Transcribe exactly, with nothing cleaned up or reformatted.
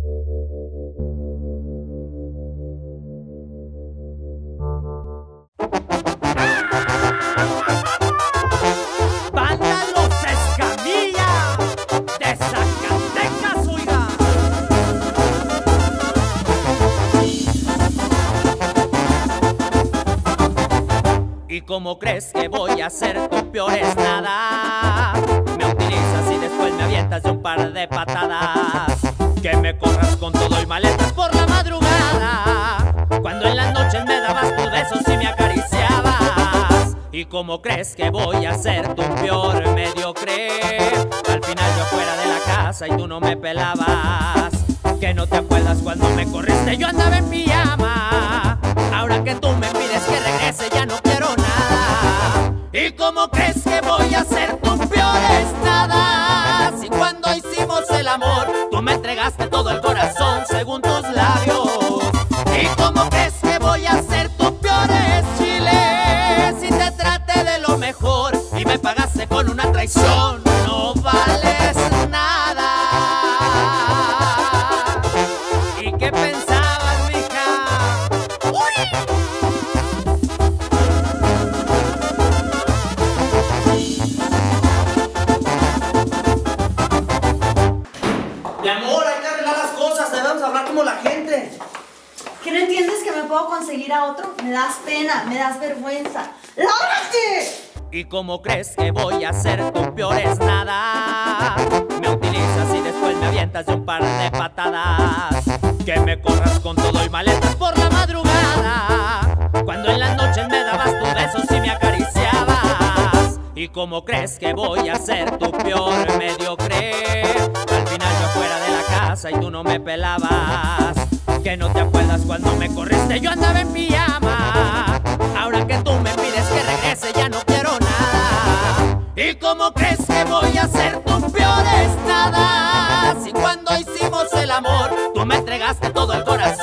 Banda Los Escamilla de Zacatecas, oiga. ¿Y cómo crees que voy a ser tu peor es nada? Me utilizas y después me avientas de un par de patadas. Que me corras con todo y maletas por la madrugada, cuando en las noches me dabas tus besos y me acariciabas. ¿Y cómo crees que voy a ser tu peor mediocre? Al final yo fuera de la casa y tú no me pelabas. Que no te acuerdas cuando me corriste, yo andaba en pijama. Ahora que tú me pides que regrese ya no quiero nada. ¿Y cómo crees que voy a ser tu peor es nada? Si cuando hicimos el amor tú me entregaste todo el corazón según tus labios. ¿Y cómo crees que voy a ser tu peor es chile? Si te traté de lo mejor y me pagaste con una traición, no vales nada. ¿Y qué pensabas, mija? ¡Uy! Mi amor, hay que arreglar las cosas, debemos hablar como la gente. ¿Qué no entiendes que me puedo conseguir a otro? Me das pena, me das vergüenza. ¡Lárgate! ¿Y cómo crees que voy a ser tu peor es nada? Me utilizas y después me avientas de un par de patadas. Que me corras con todo y maletas por la madrugada, cuando en las noches me dabas tus besos y me acariciabas. ¿Y cómo crees que voy a ser tu peor mediocre? Al final yo fuera de la casa y tú no me pelabas. Que no te acuerdas cuando me corriste, yo andaba en pijama. Ahora que tú me pides que regrese ya no quiero nada. ¿Y cómo crees que voy a ser tu peor es nada? Si cuando hicimos el amor tú me entregaste todo el corazón